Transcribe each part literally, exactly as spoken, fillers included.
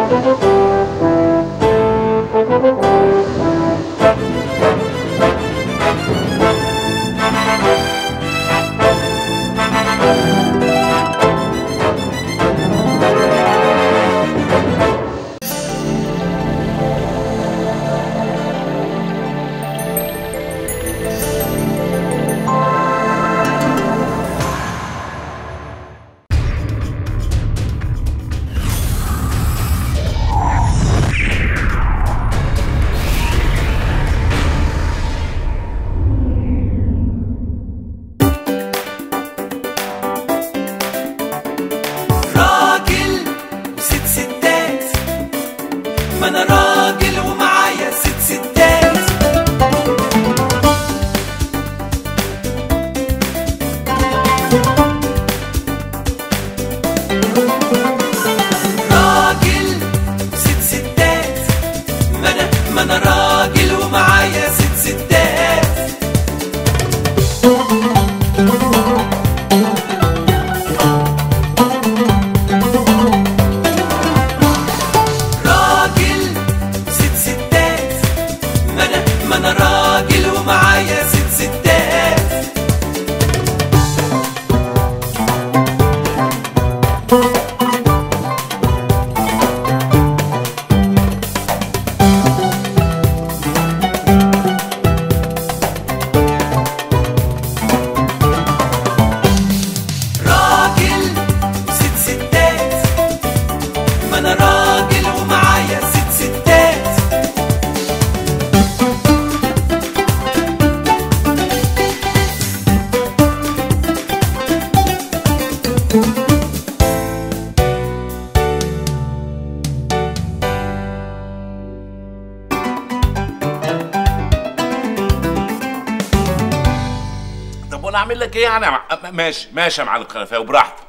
اعمل لك ايه يعني؟ ماشي ماشي يا معلم خلفاوي براحتك.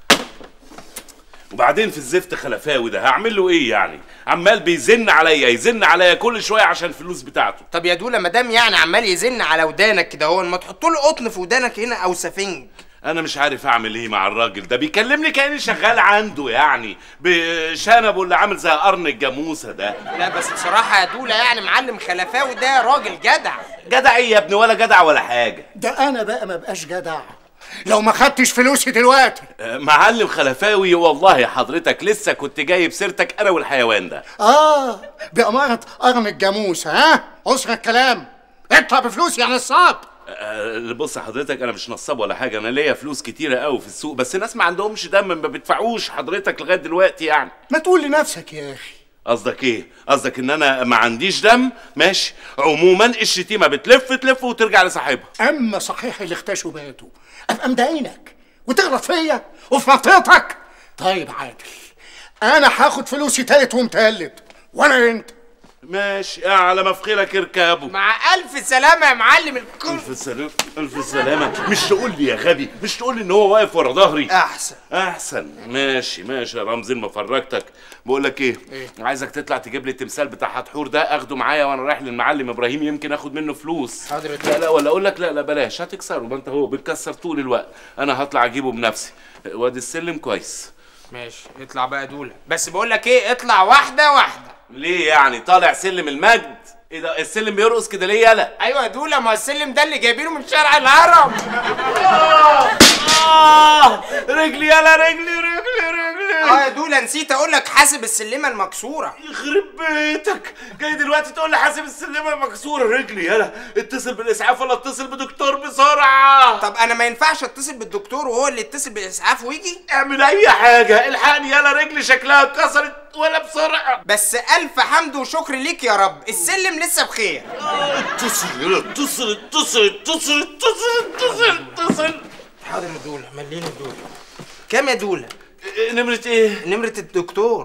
وبعدين في الزفت خلفاوي ده هعمل له ايه يعني؟ عمال بيزن عليا يزن عليا كل شويه عشان الفلوس بتاعته. طب يا دوله ما دام يعني عمال يزن على ودانك كده هو، ما تحط له قطن في ودانك هنا او سفنج. انا مش عارف اعمل ايه مع الراجل ده، بيكلمني كاني شغال عنده يعني بشنبه اللي عامل زي قرن الجاموسه ده. لا بس بصراحه يا دوله يعني معلم خلفاوي ده راجل جدع. جدع ايه يا ابني؟ ولا جدع ولا حاجه. ده انا بقى ما بقاش جدع لو ما خدتش فلوسي دلوقتي. معلم خلفاوي والله حضرتك لسه كنت جايب سيرتك انا والحيوان ده. اه بأمارة قرن الجاموسه. ها اسرع الكلام، اطلع بفلوسي يا نصاب. أه بص حضرتك انا مش نصاب ولا حاجه، انا ليا فلوس كتيره قوي في السوق، بس الناس ما عندهمش دم ما بيدفعوش حضرتك لغايه دلوقتي يعني. ما تقول لنفسك يا اخي. قصدك ايه؟ قصدك ان انا ما عنديش دم؟ ماشي. عموما الشتيمه بتلف تلف وترجع لصاحبها. اما صحيح اللي اختشوا باتوا ابقى مضايقينك وتغلط فيا وفي منطقتك. طيب عادل، انا هاخد فلوسي تالت ومتلت وانا انت. ماشي على ما في خيرك اركبه. مع الف سلامه يا معلم الكل. الف سلامه الف سلامه. مش تقول لي يا غبي، مش تقول لي ان هو واقف ورا ظهري. احسن احسن. ماشي ماشي يا رمزي ما فرجتك. بقول لك ايه؟ ايه؟ عايزك تطلع تجيب لي التمثال بتاع حتحور ده اخده معايا وانا رايح للمعلم ابراهيم، يمكن اخد منه فلوس. حاضر. لا لا ولا اقول لك لا لا بلاش، هتكسره، ما انت هو بتكسر طول الوقت. انا هطلع اجيبه بنفسي. وادي السلم كويس. ماشي اطلع بقى دوله، بس بقول لك ايه، اطلع واحده واحده. ليه يعني؟ طالع سلم المجد؟ ايه ده السلم بيرقص كده ليه يالا؟ ايوه يا دوله، ما السلم ده اللي جايبينه من شارع الهرم. آه آه رجلي يالا، رجلي رجلي رجلي. اه يا دوله نسيت اقول لك حاسب السلمه المكسوره. يخرب بيتك، جاي دلوقتي تقول لي حاسب السلمه المكسوره؟ رجلي يالا. اتصل بالاسعاف ولا اتصل بدكتور بسرعه. طب انا ما ينفعش اتصل بالدكتور وهو اللي يتصل بالاسعاف ويجي؟ اعمل اي حاجه، الحقني يالا، رجلي شكلها اتكسرت ولا بسرعه. بس الف حمد وشكر ليك يا رب، السلم لسه بخير. اتصل يالا، اتصل اتصل اتصل اتصل اتصل اتصل. حاضر يا دوله، مليني الدوله. كام يا دوله؟ نمرة ايه؟ نمرة الدكتور.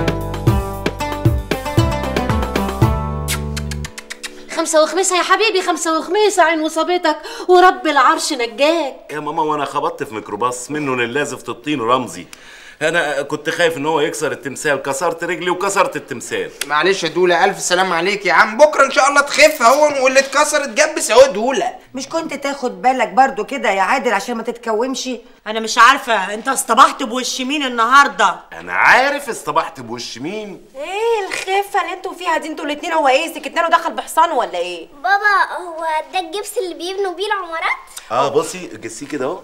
خمسة وخميسة يا حبيبي، خمسة وخميسة، عين وصابتك ورب العرش نجاك. يا ماما وانا خبطت في ميكروباص منه لله زفت الطين رمزي. انا كنت خايف ان هو يكسر التمثال، كسرت رجلي وكسرت التمثال. معلش يا دوله، الف سلام عليك يا عم، بكره بكره ان شاء الله تخف اهو، واللي اتكسر اتجبس اهو دوله. مش كنت تاخد بالك برضو كده يا عادل عشان ما تتكومش؟ انا مش عارفه انت اصطبحت بوش مين النهارده. انا عارف اصطبحت بوش مين. ايه الخفه اللي انتوا فيها دي انتوا الاتنين؟ هو ايه سكتنا ودخل بحصان ولا ايه؟ بابا هو ده الجبس اللي بيبنوا بيه العمارات؟ اه بصي جسيه كده اهو.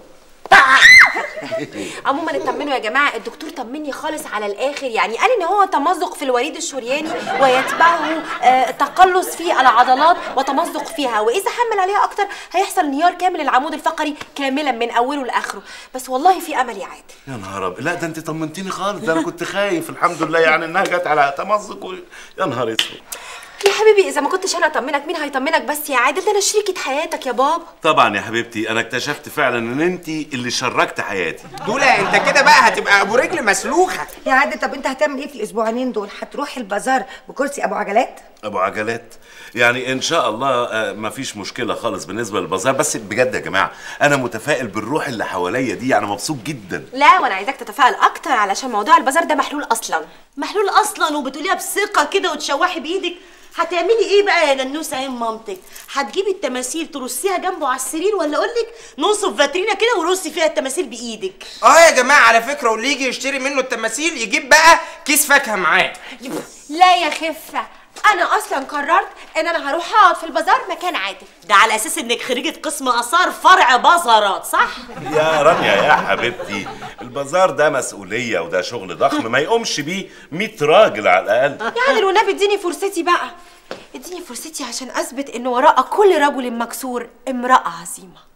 عموما اطمنوا يا جماعه، الدكتور طمني خالص على الاخر، يعني قال ان هو تمزق في الوريد الشرياني ويتبعه آه تقلص في العضلات وتمزق فيها، واذا حمل عليها اكتر هيحصل انهيار كامل العمود الفقري كاملا من اوله لاخره. بس والله في امل يا عادل. يا نهار ابيض، لا ده انت طمنتيني خالص، ده انا كنت خايف. الحمد لله يعني انها جت على تمزق و... يا نهار اسود. يا حبيبي اذا ما كنتش انا اطمنك مين هيطمنك بس يا عادل؟ ده انا شريكة حياتك يا بابا. طبعا يا حبيبتي، انا اكتشفت فعلا ان انت اللي شركت حياتي. دوله انت كده بقى هتبقى ابو رجل مسلوخه. يا عادل طب انت هتعمل ايه في الاسبوعين دول؟ هتروح البازار بكرسي ابو عجلات؟ ابو عجلات يعني ان شاء الله. آه مفيش مشكله خالص بالنسبه للبازار، بس بجد يا جماعه انا متفائل بالروح اللي حواليا دي، يعني مبسوط جدا. لا وانا عايزاك تتفائل اكتر علشان موضوع البازار ده محلول اصلا. محلول اصلا وبتقوليها بثقه كده وتشوحي بايدك. هتعملي ايه بقى يا ننوسه عين مامتك؟ هتجيبي التماثيل ترصيها جنبه على السرير، ولا اقول لك ننصب فاترينا كده ورصي فيها التماثيل بايدك؟ اه يا جماعه على فكره، واللي يجي يشتري منه التماثيل يجيب بقى كيس فاكهه معاه. لا يا خفه، انا اصلا قررت ان انا هروح اقعد في البازار مكان عادل. ده على اساس انك خريجه قسم اثار فرع بازارات صح؟ يا رانيا يا حبيبتي، البازار ده مسؤوليه وده شغل ضخم ما يقومش بيه مية راجل على الاقل. يا عادل والنبي اديني فرصتي بقى، اديني فرصتي عشان اثبت ان وراء كل رجل مكسور امراه عظيمه.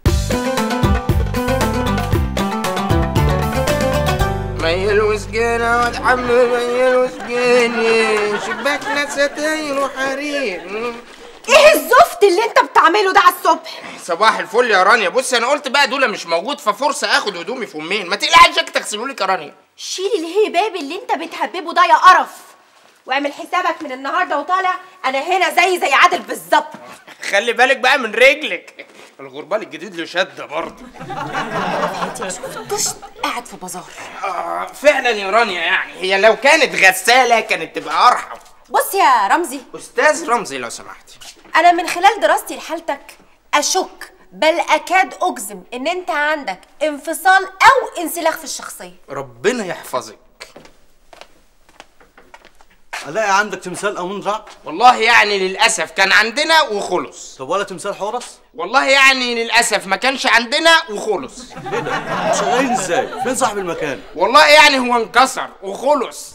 ميل وسجينة واتحمل ميل وسجينة، شباكنا ستاير وحرير. ايه الزفت اللي انت بتعمله ده على الصبح؟ صباح الفل يا رانيا. بصي انا قلت بقى دوله مش موجود ففرصه اخد هدومي في امين. ما تقلقيش تغسلوا لك يا رانيا. شيلي الهباب اللي انت بتهببه ده يا قرف، واعمل حسابك من النهارده وطالع انا هنا زي زي عادل بالظبط. خلي بالك بقى من رجلك، الغربال الجديد له شده برضه. شفتوش قاعد في بازار؟ آه فعلا يا رانيا، يعني هي لو كانت غساله كانت تبقى ارحم. بص يا رمزي، استاذ رمزي لو سمحتي، انا من خلال دراستي لحالتك اشك بل اكاد اجزم ان انت عندك انفصال او انسلاخ في الشخصيه. ربنا يحفظك. الاقي عندك تمثال امون رع؟ والله يعني للاسف كان عندنا وخلص. طب ولا تمثال حورس؟ والله يعني للاسف ما كانش عندنا وخلص. ايه ده؟ شغالين ازاي؟ فين صاحب المكان؟ والله يعني هو انكسر وخلص.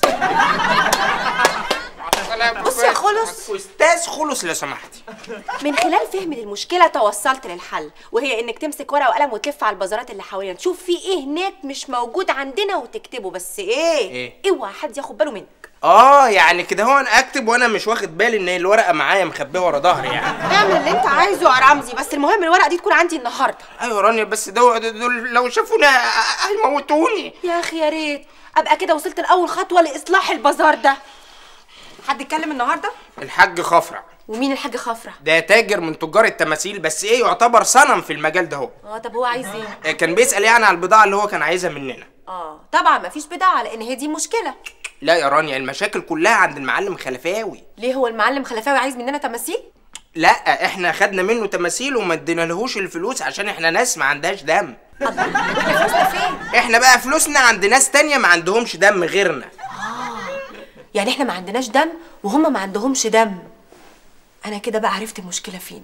بص يا خلص، استاذ خلص لو سمحتي. من خلال فهمي للمشكله توصلت للحل، وهي انك تمسك ورقه وقلم وتلف على البازارات اللي حوالينا تشوف في ايه هناك مش موجود عندنا وتكتبه. بس ايه؟ ايه؟ اوعى حد ياخد باله منك. اه يعني كده هو انا اكتب وانا مش واخد بالي ان الورقه معايا مخبيه ورا ظهري يعني. اعمل اللي انت عايزه يا رمزي، بس المهم الورقه دي تكون عندي النهارده. ايوه رانيا، بس دول, دول لو شافونا هيموتوني. يا اخي يا ريت ابقى كده وصلت لاول خطوه لاصلاح البازار ده. حد اتكلم النهارده؟ الحاج خفرع. ومين الحاج خفرع؟ ده تاجر من تجار التماثيل، بس ايه يعتبر صنم في المجال ده. هو اه طب هو عايز ايه؟ كان بيسأل يعني على البضاعه اللي هو كان عايزها مننا. اه طبعا مفيش بضاعه لان هي دي مشكله. لا يا رانيا، المشاكل كلها عند المعلم خلفاوي. ليه هو المعلم خلفاوي عايز مننا تماثيل؟ لا احنا خدنا منه تماثيل وما ادينالهوش الفلوس عشان احنا ناس ما عندهاش دم. فلوسنا فين؟ احنا بقى فلوسنا عند ناس تانية ما عندهمش دم غيرنا. يعني احنا ما عندناش دم وهم ما عندهمش دم. انا كده بقى عرفت المشكله فين.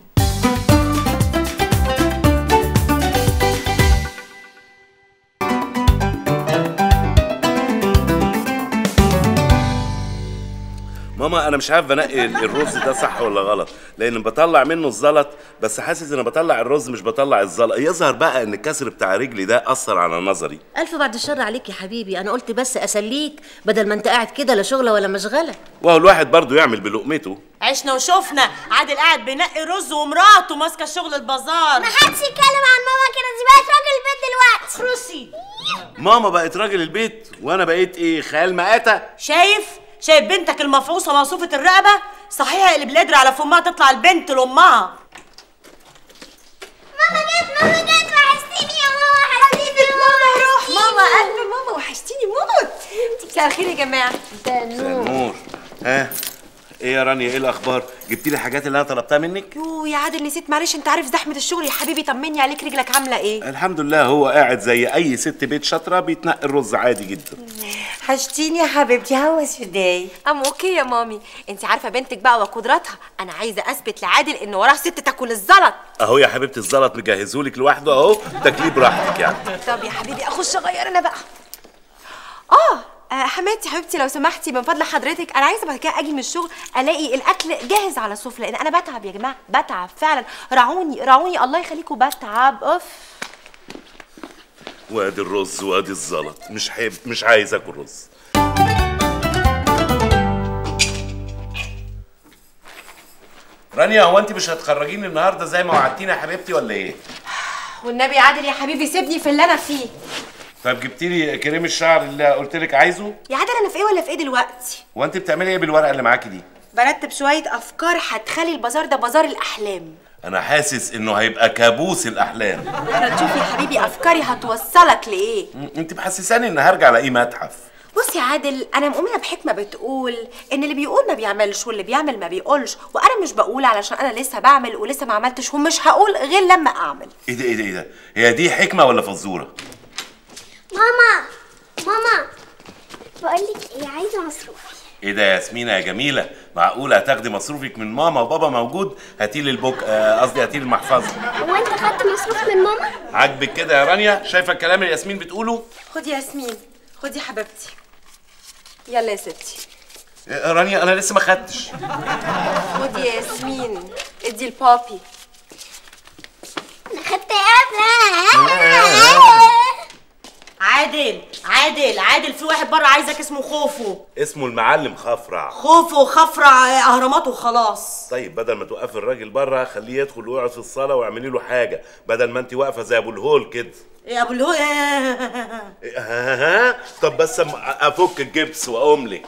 ماما انا مش عارف انقي الرز ده صح ولا غلط، لان بطلع منه الزلط بس حاسس ان بطلع الرز مش بطلع الزلط. يظهر بقى ان الكسر بتاع رجلي ده اثر على نظري. الف بعد الشر عليك يا حبيبي، انا قلت بس اسليك بدل ما انت قاعد كده لا شغله ولا مشغله. وهو الواحد برضه يعمل بلقمته. عشنا وشفنا عادل قاعد بينقي رز ومراته ماسكه شغل البازار. ما حدش يتكلم عن ماما كده، دي بقت راجل البيت دلوقتي. روسي ماما بقت راجل البيت وانا بقيت ايه؟ خيال مآتة. شايف؟ شايف بنتك المفعوصه موصوفه الرقبه؟ صحيح اللي بلادر على فمها تطلع البنت لامها. ماما جت ماما جت وحشتيني يا ماما. حبيبي ماما روح. ماما قلب ماما وحشتيني موت. مساء الخير يا جماعه. مساء النور. ها ايه يا رانيا، ايه الاخبار؟ جبتي لي الحاجات اللي انا طلبتها منك؟ يو يا عادل نسيت، معلش انت عارف زحمه الشغل يا حبيبي. طمني عليك، رجلك عامله ايه؟ الحمد لله، هو قاعد زي اي ست بيت شاطره بيتنقي الرز عادي جدا. حشتيني يا حبيبتي. هوا سوداي. ام اوكي يا مامي. انت عارفه بنتك بقى وقدراتها. انا عايزه اثبت لعادل ان وراه ست تاكل الزلط. اهو يا حبيبتي الزلط مجهزهولك لوحده اهو، تاكليه براحتك يعني. طب يا حبيبي اخش اغير انا بقى. اه آه، حماتي حبيبتي لو سمحتي من فضل حضرتك، انا عايزه بعد كده اجي من الشغل الاقي الاكل جاهز على السفره، لان انا بتعب يا جماعه، بتعب فعلا. راعوني راعوني الله يخليكم، بتعب. اوف. وادي الرز وادي الزلط، مش حب مش عايز اكل رز. رانيا، هو انت مش هتخرجيني النهارده زي ما وعدتيني يا حبيبتي ولا ايه؟ والنبي يا عادل يا حبيبي سيبني في اللي انا فيه. طب جبتي لي كريم الشعر اللي قلت لك عايزه؟ يا عادل انا في ايه ولا في ايه دلوقتي؟ هو انت بتعملي ايه بالورقه اللي معاكي دي؟ برتب شويه افكار هتخلي البازار ده بازار الاحلام. انا حاسس انه هيبقى كابوس الاحلام. انا تشوف يا حبيبي افكاري هتوصلك لايه. انت محسساني ان هرجع الاقيه متحف. بص يا عادل، انا مؤمنه بحكمه بتقول ان اللي بيقول ما بيعملش واللي بيعمل ما بيقولش، وانا مش بقول علشان انا لسه بعمل ولسه ما عملتش، ومش هقول غير لما اعمل. ايه ده ايه ده ايه ده؟ هي دي حكمه ولا فزوره؟ ماما ماما بقولك ايه، عايزه مصروفي. ايه ده يا ياسمينه يا جميله؟ معقوله هتاخدي مصروفك من ماما وبابا موجود؟ هاتيلي البوك قصدي آه هاتيلي المحفظه. هو انت خدت مصروف من ماما؟ عاجبك كده يا رانيا؟ شايفه الكلام اللي ياسمين بتقوله؟ خدي يا ياسمين، خدي حبيبتي. يلا يا ستي. إيه رانيا، انا لسه ما خدتش. خدي يا ياسمين، ادي البابي. انا خدت قبل. عادل عادل عادل، في واحد بره عايزك اسمه خوفو. اسمه المعلم خفرع. خوفو خفرع اهرامات وخلاص. طيب بدل ما توقفي الراجل بره خليه يدخل ويقعد في الصاله واعملي له حاجه، بدل ما انت واقفه زي ابو الهول كده. يا ابو الهول. ها طب بس افك الجبس واقوم لك.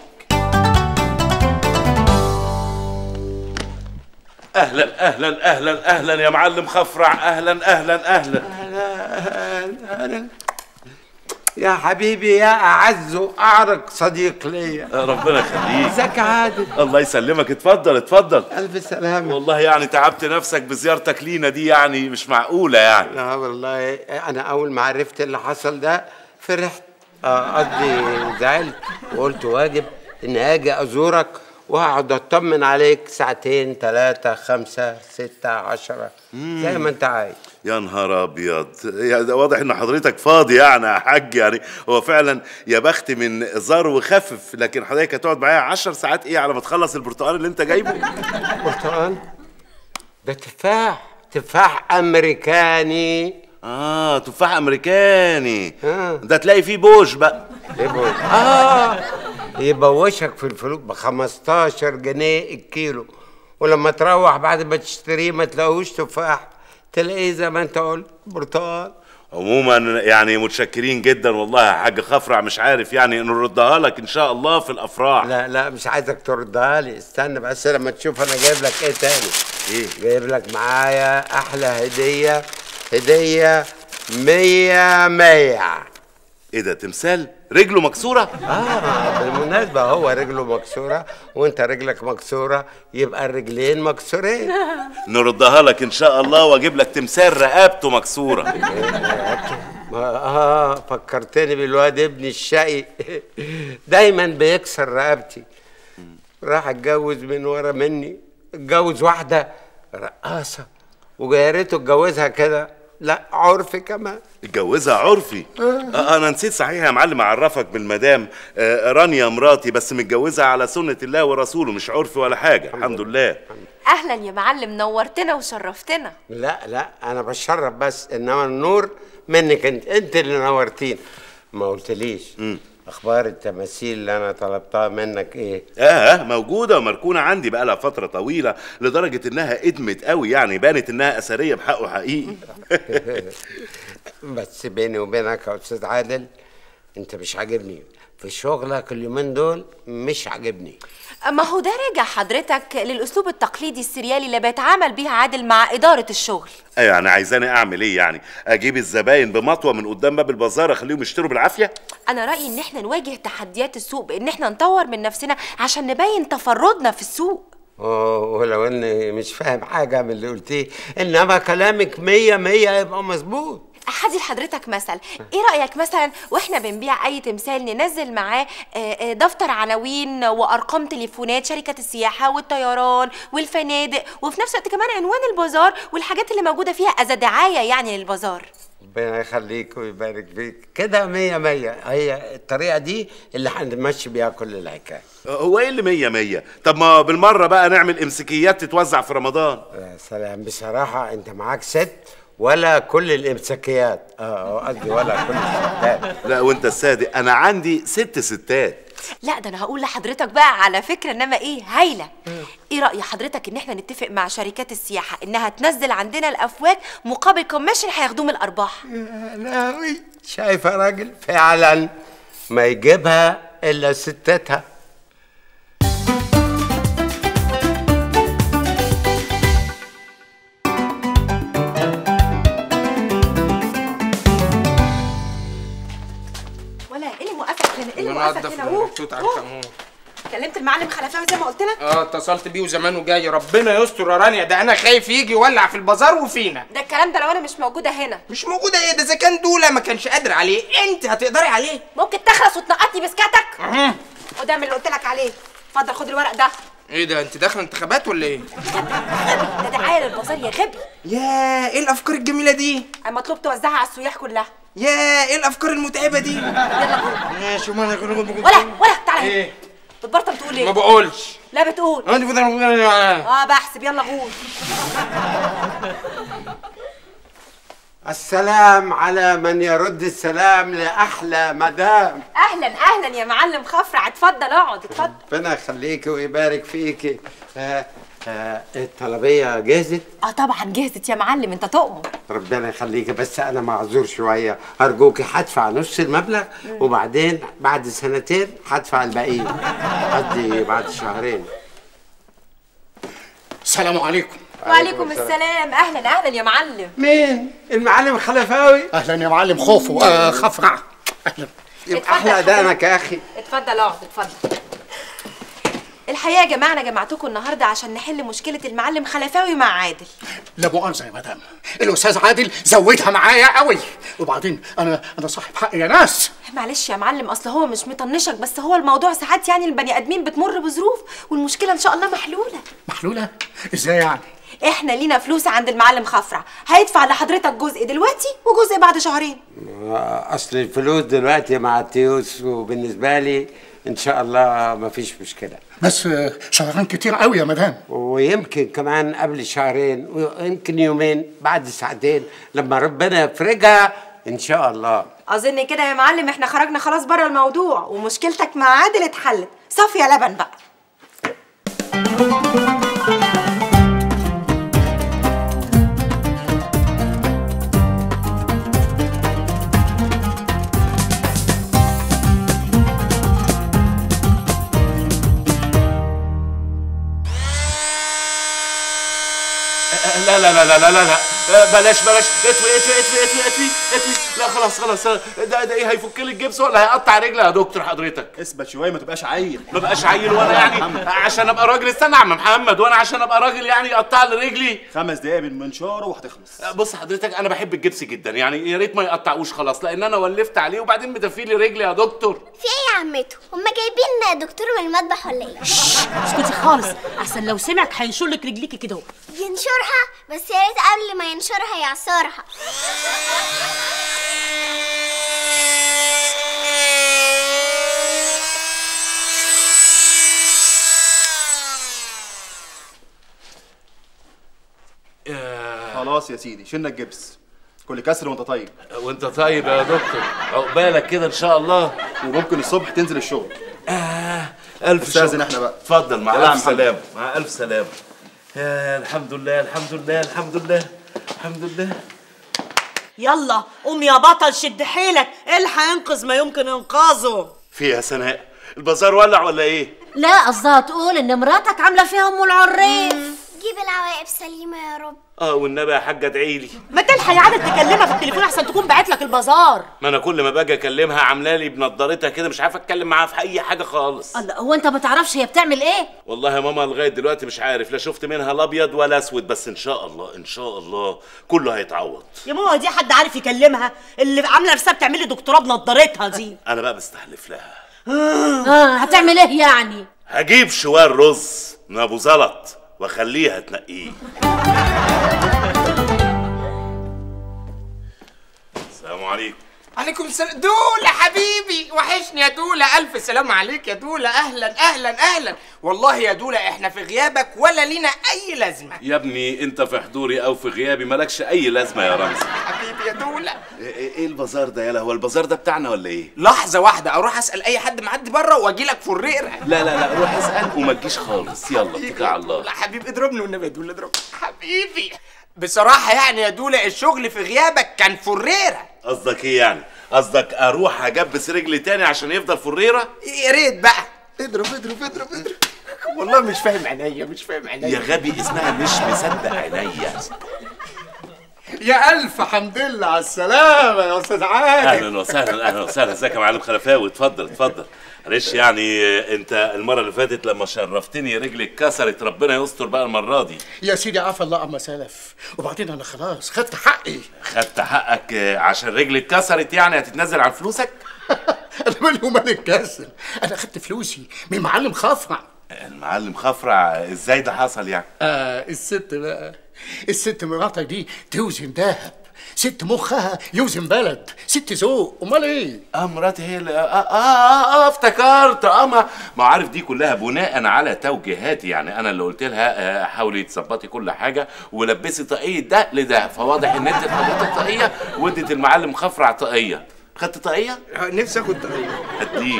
اهلا اهلا اهلا اهلا يا معلم خفرع، اهلا اهلا اهلا اهلا اهلا يا حبيبي، يا اعز واعرق صديق ليا. ربنا يخليك. ازيك يا عادل؟ الله يسلمك، اتفضل اتفضل. الف سلامه. والله يعني تعبت نفسك بزيارتك لينا دي، يعني مش معقوله يعني. لا والله انا اول ما عرفت اللي حصل ده فرحت، قصدي زعلت، وقلت واجب اني اجي ازورك واقعد اطمن عليك ساعتين ثلاثة خمسة ستة عشرة زي ما انت عايز. يا نهار ابيض، يعني واضح ان حضرتك فاضي يعني يا حاج. يعني هو فعلا يا بخت من زار وخفف، لكن حضرتك هتقعد معايا عشر ساعات ايه على ما تخلص البرتقال اللي انت جايبه؟ برتقال؟ ده تفاح، تفاح امريكاني. اه تفاح امريكاني. آه. ده تلاقي فيه بوش بقى. ايه بوش؟ اه يبوشك في الفلوس ب خمستاشر جنيه الكيلو، ولما تروح بعد ما تشتريه ما تلاقوش تفاح، تلاقيه زي ما انت قلت برتقال. عموما يعني متشكرين جدا والله يا حاج خفرع، مش عارف يعني نردها لك ان شاء الله في الافراح. لا لا مش عايزك تردها لي، استنى بس لما تشوف انا جايب لك ايه تاني. ايه؟ جايب لك معايا احلى هديه، هديه مية مية. ايه ده؟ تمثال رجله مكسوره؟ اه بالمناسبه هو رجله مكسوره وانت رجلك مكسوره، يبقى الرجلين مكسورين. نردها لك ان شاء الله واجيب لك تمثال رقبته مكسوره. اه فكرتني بالواد ابني الشقي دايما بيكسر رقبتي. راح اتجوز من ورا مني، اتجوز واحده رقاصه وجارته اتجوزها كده، لا عرفي كمان. اتجوزها عرفي؟ آه انا نسيت صحيح يا معلم اعرفك بالمدام آه رانيا مراتي، بس متجوزها على سنه الله ورسوله، مش عرفي ولا حاجه. الحمد لله. اهلا يا معلم، نورتنا وشرفتنا. لا لا انا بشرف بس، انما النور منك انت، انت اللي نورتين. ما قلتليش م. اخبار التماثيل اللي انا طلبتها منك ايه؟ اه موجوده ومركونه عندي بقى لها فتره طويله، لدرجه انها ادمت قوي، يعني بانت انها اثريه بحقه حقيقي. بس بيني وبينك يا استاذ عادل، انت مش عاجبني في شغلك اليومين دول، مش عاجبني. ما هو ده راجع حضرتك للاسلوب التقليدي السريالي اللي بيتعامل بيه عادل مع اداره الشغل. ايوه يعني عايزاني اعمل ايه يعني؟ اجيب الزباين بمطوه من قدام باب البازار اخليهم يشتروا بالعافيه؟ انا رايي ان احنا نواجه تحديات السوق بان احنا نطور من نفسنا عشان نبين تفردنا في السوق. اوه، ولو اني مش فاهم حاجه من اللي قلتيه، انما كلامك مية مية يبقى مظبوط. هدي لحضرتك مثل، ايه رايك مثلا واحنا بنبيع اي تمثال ننزل معاه دفتر عناوين وارقام تليفونات شركه السياحه والطيران والفنادق، وفي نفس الوقت كمان عنوان البازار والحاجات اللي موجوده فيها از دعايه يعني للبازار. ربنا يخليك ويبارك فيك، كده مية مية. هي الطريقه دي اللي هنمشي بيها كل الحكايه. هو ايه اللي مية مية؟ طب ما بالمره بقى نعمل امساكيات تتوزع في رمضان. يا سلام، بصراحه انت معاك ست ولا كل الامساكيات؟ اه قصدي ولا كل الستات. لا وانت الصادق، انا عندي ست ستات. لا ده انا هقول لحضرتك بقى على فكره انما ايه هايله. ايه راي حضرتك ان احنا نتفق مع شركات السياحه انها تنزل عندنا الافواج مقابل كوميشن هياخدوه من الارباح؟ يا لهوي، شايفه يا راجل فعلا ما يجيبها الا ستاتها. كلمت المعلم خلفاوي زي ما قلت لك؟ اه اتصلت بيه وزمانه جاي. ربنا يستر يا رانيا، ده انا خايف يجي يولع في البازار وفينا. ده الكلام ده لو انا مش موجوده هنا. مش موجوده ايه؟ ده اذا كان دوله ما كانش قادر عليه، انت هتقدري عليه. ممكن تخلص وتنقطني بسكاتك؟ اها وده من اللي قلت لك عليه. اتفضل خد الورق ده. ايه ده، انت داخله انتخابات ولا ايه؟ ده دعايه للبازار يا غبي. يا ايه الافكار الجميله دي؟ مطلوب توزعها على السياح كلها. يا ايه الافكار المتعبه دي؟ يلا قول. ماشي. ما انا ولا ولا تعالى. ايه بتبطل تقول ايه؟ ما بقولش. لا بتقول. انت بتقول اه بحسب. يلا قول. السلام على من يرد السلام لأحلى مدام. أهلا أهلا يا معلم خفرع، اتفضل اقعد اتفضل. ربنا يخليكي ويبارك فيكي. آه آه الطلبية جهزت؟ اه طبعا جهزت يا معلم، انت تؤمر. ربنا يخليكي، بس أنا معذور شوية، أرجوكي هدفع نص المبلغ وبعدين بعد سنتين هدفع الباقيين، قصدي بعد شهرين. السلام عليكم. وعليكم السلام. اهلا اهلا يا معلم. مين؟ المعلم خلفاوي. اهلا يا معلم خوفو. آه خفرع. اهلا. يبقى احلى ادانك يا اخي. اتفضل اقعد اتفضل. الحقيقه يا جماعه انا جمعتكم النهارده عشان نحل مشكله المعلم خلفاوي مع عادل. لا مؤاخذه يا مدام، الاستاذ عادل زودها معايا قوي، وبعدين انا انا صاحب حق يا ناس. معلش يا معلم، اصل هو مش مطنشك، بس هو الموضوع ساعات يعني البني ادمين بتمر بظروف والمشكله ان شاء الله محلوله. محلوله؟ ازاي يعني؟ احنا لينا فلوس عند المعلم خفرع، هيدفع لحضرتك جزء دلوقتي وجزء بعد شهرين. اصل الفلوس دلوقتي مع التيوس، وبالنسبه لي ان شاء الله مفيش مشكله. بس شهرين كتير قوي يا مدام. ويمكن كمان قبل شهرين، ويمكن يومين بعد ساعتين لما ربنا يفرجها ان شاء الله. اظن كده يا معلم احنا خرجنا خلاص بره الموضوع، ومشكلتك مع عادل اتحلت. صافي يا لبن بقى. لا لا لا لا لا لا بلاش بلاش اطفي اطفي اطفي اطفي اطفي اطفي. لا خلاص خلاص، ده ده ايه، هيفك لي الجبس ولا هيقطع رجلي يا دكتور حضرتك؟ اثبت شويه، ما تبقاش عيل. ما بقاش عيل وانا يعني عشان ابقى راجل؟ استنى يا عم محمد، وانا عشان ابقى راجل يعني يقطع لي رجلي؟ خمس دقايق بالمنشار وهتخلص. بص حضرتك، انا بحب الجبس جدا، يعني يا ريت ما يقطعوش خلاص، لان انا ولفت عليه وبعدين مدفي لي رجلي يا دكتور. في ايه يا عمته؟ هما جايبين دكتور من المطبخ ولا ايه؟ اسكتي خالص، احسن لو سمعك هينشر لك رجليكي كده. ينشرها؟ بس يا ريت قبل ما ينشرها يعصرها. خلاص يا سيدي، شلنا الجبس. كل كسر وانت طيب. وانت طيب يا دكتور، عقبالك كده ان شاء الله. وممكن الصبح تنزل الشغل. آه الف استاذن احنا بقى. اتفضل. مع الف سلامه. مع الف سلامه. يا الحمد لله الحمد لله الحمد لله الحمد لله. يلا قوم يا بطل شد حيلك، الحق انقذ ما يمكن انقاذه. في يا سناء البازار ولع ولا ايه؟ لا قصدها تقول ان مراتك عامله فيها ام العريف. جيب العواقب سليمه يا رب. اه والنبي يا حاجه ادعي لي. ما تلحق يا عادل تكلمها في التليفون احسن تكون بعت لك البازار. ما انا كل ما باجي اكلمها عامله لي بنضارتها كده، مش عارف اتكلم معاها في اي حاجه خالص. الله، هو انت ما تعرفش هي بتعمل ايه؟ والله يا ماما لغايه دلوقتي مش عارف، لا شفت منها الابيض ولا اسود، بس ان شاء الله ان شاء الله كله هيتعوض. يا ماما دي حد عارف يكلمها؟ اللي عامله نفسها بتعمل لي دكتوراه بنضارتها دي. انا بقى بستحلف لها. اه هتعمل ايه يعني؟ هجيب شوال رز من ابو زلط واخليها تنقيه. السلام عليكم. عليكم السلام. دولة حبيبي، وحشني يا دولة. ألف سلام عليك يا دولة. أهلا أهلا أهلا. والله يا دولة إحنا في غيابك ولا لينا أي لازمة. يا ابني أنت في حضوري أو في غيابي مالكش أي لازمة يا رمزي. حبيبي يا دولة. إيه, إيه البازار ده يالا؟ هو البازار ده بتاعنا ولا إيه؟ لحظة واحدة أروح أسأل أي حد معدي بره وأجي لك فريرة. لا لا لا روح اسأل وما تجيش خالص. يلا اتكل على الله. لا حبيبي اضربني والنبي يا دولة اضربني. حبيبي بصراحة يعني يا دولة الشغل في غيابك كان فريرة. قصدك ايه يعني؟ قصدك اروح اجبس رجلي تاني عشان يفضل فريرة؟ يا ريت بقى. اضرب اضرب اضرب اضرب. والله مش فاهم عينيا مش فاهم عينيا. يا غبي اسمها مش مصدق عينيا. يا ألف حمد لله على السلامة يا أستاذ عادل. أهلا وسهلا أهلا وسهلا. ازيك يا معلم خلفاوي؟ اتفضل اتفضل. معلش يعني انت المره اللي فاتت لما شرفتني رجلي اتكسرت، ربنا يستر بقى المره دي. يا سيدي عفا الله عما سلف، وبعدين انا خلاص خدت حقي. خدت حقك عشان رجلي اتكسرت يعني هتتنازل عن فلوسك؟ انا مالي ومال الكسر، انا خدت فلوسي من معلم خفرع. المعلم خفرع ازاي ده حصل يعني؟ اه الست بقى، الست مراتك دي توزن دهب، ست مخها يوزن بلد، ست ذوق. امال ايه؟ اه مراتي هي اللي اه اه اه, آه افتكرت. اه ما ما عارف دي كلها بناء على توجيهاتي، يعني انا اللي قلت لها آه حاولي تظبطي كل حاجه ولبسي طاقيه ده لده، فواضح ان انت خدت الطاقيه واديت المعلم خفرع طاقيه. خدت طاقيه؟ نفسي اخد طاقيه. هديك.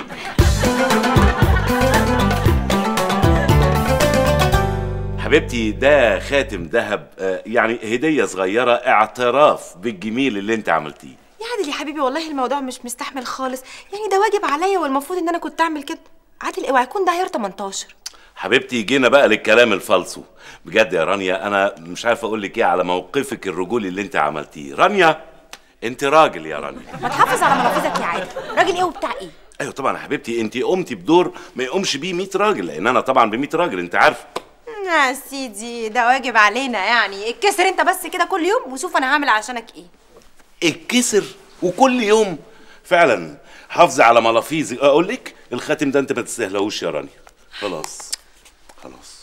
حبيبتي ده خاتم ذهب، يعني هدية صغيرة اعتراف بالجميل اللي انت عملتيه. يا عادل يا حبيبي والله الموضوع مش مستحمل خالص، يعني ده واجب عليا والمفروض ان انا كنت اعمل كده. عادل اوعى يكون ده عيار تمنتاشر. حبيبتي جينا بقى للكلام الفالصو. بجد يا رانيا انا مش عارف اقول لك ايه على موقفك الرجولي اللي انت عملتيه. رانيا انت راجل يا رانيا. ما تحافظ على منافذك يا عادل. راجل ايه وبتاع ايه؟ ايوه طبعا يا حبيبتي انت قمتي بدور ما يقومش بيه مية راجل، لان انا طبعا ب مية راجل انت عارفه. يا سيدي ده واجب علينا يعني. اتكسر انت بس كده كل يوم وشوف انا هعمل عشانك ايه. اتكسر وكل يوم؟ فعلا حافظي على ملافيزي. اقول لك الخاتم ده انت ما تستاهلهوش يا رانيا. خلاص خلاص.